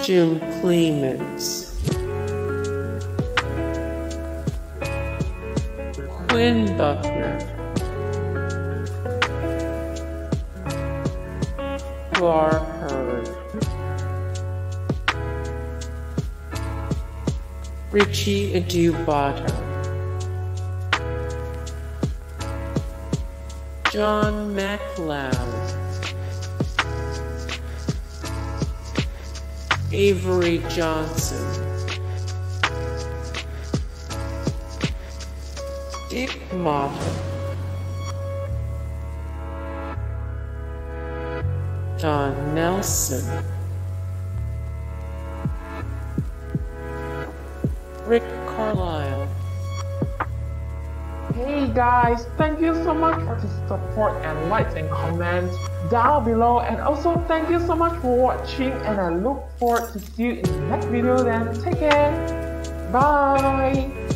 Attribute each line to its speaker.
Speaker 1: June Clements, Quinn Buckner, Laura Hurd, Richie Adubata, John MacLeod, Avery Johnson, Dick Moffat, Don Nelson, Rick Carlisle.
Speaker 2: Hey guys, thank you so much for the support and likes and comments down below, and also thank you so much for watching, and I look forward to see you in the next video. Then take care, bye.